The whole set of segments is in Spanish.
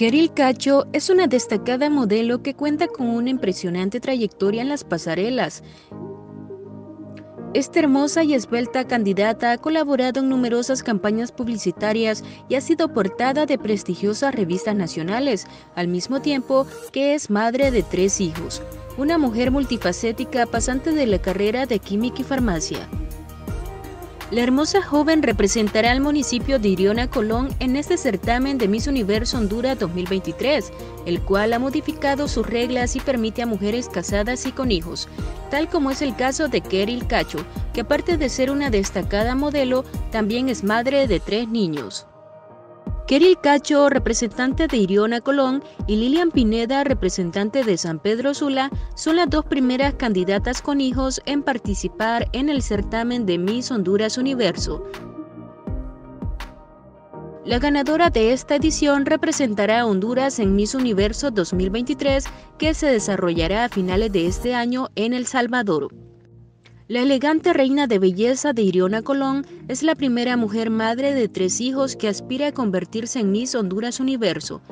Cheryl Cacho es una destacada modelo que cuenta con una impresionante trayectoria en las pasarelas. Esta hermosa y esbelta candidata ha colaborado en numerosas campañas publicitarias y ha sido portada de prestigiosas revistas nacionales, al mismo tiempo que es madre de 3 hijos. Una mujer multifacética pasante de la carrera de química y farmacia. La hermosa joven representará al municipio de Iriona Colón en este certamen de Miss Universo Honduras 2023, el cual ha modificado sus reglas y permite a mujeres casadas y con hijos, tal como es el caso de Cheryl Cacho, que aparte de ser una destacada modelo, también es madre de 3 niños. Cheryl Cacho, representante de Iriona Colón, y Lilian Pineda, representante de San Pedro Sula, son las 2 primeras candidatas con hijos en participar en el certamen de Miss Honduras Universo. La ganadora de esta edición representará a Honduras en Miss Universo 2023, que se desarrollará a finales de este año en El Salvador. La elegante reina de belleza de Iriona Colón es la primera mujer madre de 3 hijos que aspira a convertirse en Miss Honduras Universo.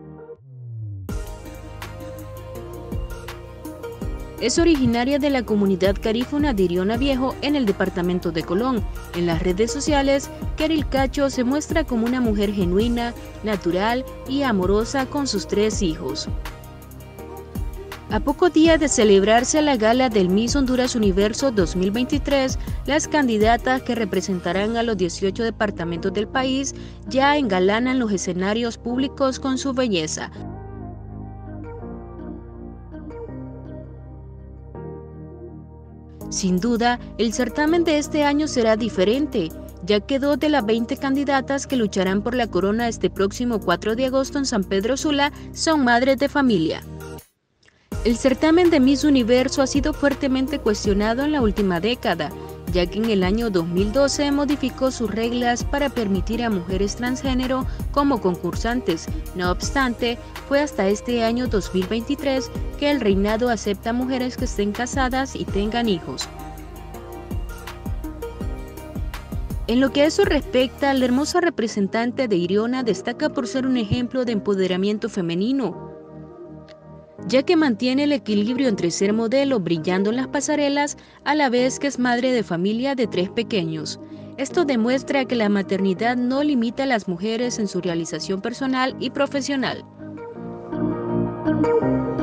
Es originaria de la comunidad garífuna de Iriona Viejo en el departamento de Colón. En las redes sociales, Cheryl Cacho se muestra como una mujer genuina, natural y amorosa con sus 3 hijos. A pocos días de celebrarse la gala del Miss Honduras Universo 2023, las candidatas que representarán a los 18 departamentos del país ya engalanan los escenarios públicos con su belleza. Sin duda, el certamen de este año será diferente, ya que 2 de las 20 candidatas que lucharán por la corona este próximo 4 de agosto en San Pedro Sula son madres de familia. El certamen de Miss Universo ha sido fuertemente cuestionado en la última década, ya que en el año 2012 modificó sus reglas para permitir a mujeres transgénero como concursantes. No obstante, fue hasta este año 2023 que el reinado acepta mujeres que estén casadas y tengan hijos. En lo que a eso respecta, la hermosa representante de Iriona destaca por ser un ejemplo de empoderamiento femenino, ya que mantiene el equilibrio entre ser modelo brillando en las pasarelas a la vez que es madre de familia de 3 pequeños. Esto demuestra que la maternidad no limita a las mujeres en su realización personal y profesional.